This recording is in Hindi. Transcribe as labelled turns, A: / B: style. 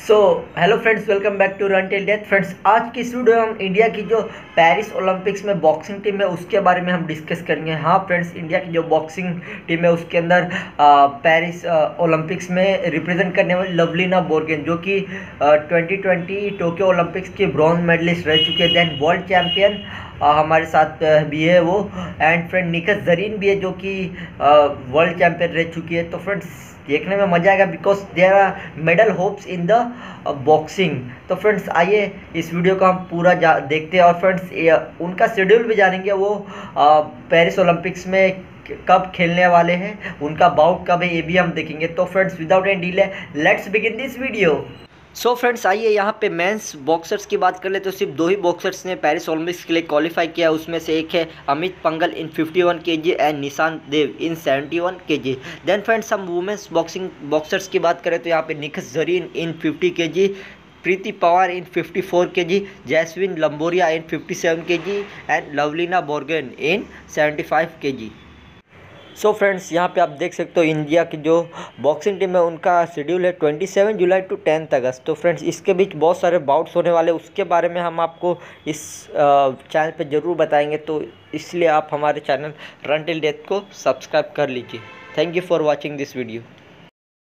A: So hello friends, welcome back to run till death. Friends, आज की इस वीडियो में हम इंडिया की जो पेरिस ओलंपिक्स में बॉक्सिंग टीम है उसके बारे में हम डिस्कस करेंगे। हाँ फ्रेंड्स, इंडिया की जो बॉक्सिंग टीम है उसके अंदर पेरिस ओलंपिक्स में रिप्रेजेंट करने वाली लवलीना बोर्गोहेन, जो कि 2020 टोक्यो ओलंपिक्स की ब्रॉन्ज मेडलिस्ट रह चुकी है। देन वर्ल्ड चैम्पियन हमारे साथ भी है वो। एंड फ्रेंड निकहत जरीन भी है, जो कि वर्ल्ड चैम्पियन रह चुकी है। तो फ्रेंड्स, देखने में मजा आएगा because there are medal hopes in the boxing. तो फ्रेंड्स, आइए इस वीडियो को हम पूरा देखते हैं। और फ्रेंड्स, उनका शेड्यूल भी जानेंगे, वो पेरिस ओलंपिक्स में कब खेलने वाले हैं, उनका बाउट कब है, ये भी हम देखेंगे। तो friends, without any delay let's begin this video. So friends, आइए यहाँ पे मेंस बॉक्सर्स की बात कर ले तो सिर्फ दो ही बॉक्सर्स ने पेरिस ओलंपिक्स के लिए क्वालिफाई किया। उसमें से एक है Amit Panghal in 51 kg and Nishant Dev in 71 kg। Then friends, हम वुमेंस बॉक्सर्स की बात करें तो यहाँ पे Nikhat Zareen in 50 kg, Preeti Pawar in 54 kg, Jaismine Lamboria in 57 kg and Lovlina Borgohain in 75 kg। So friends, यहाँ पे आप देख सकते हो इंडिया की जो बॉक्सिंग टीम है उनका शेड्यूल है 27 जुलाई टू 10 अगस्त। तो फ्रेंड्स, इसके बीच बहुत सारे बाउट्स होने वाले, उसके बारे में हम आपको इस चैनल पे ज़रूर बताएंगे। तो इसलिए आप हमारे चैनल रन टिल डेथ को सब्सक्राइब कर लीजिए। Thank you for watching this video.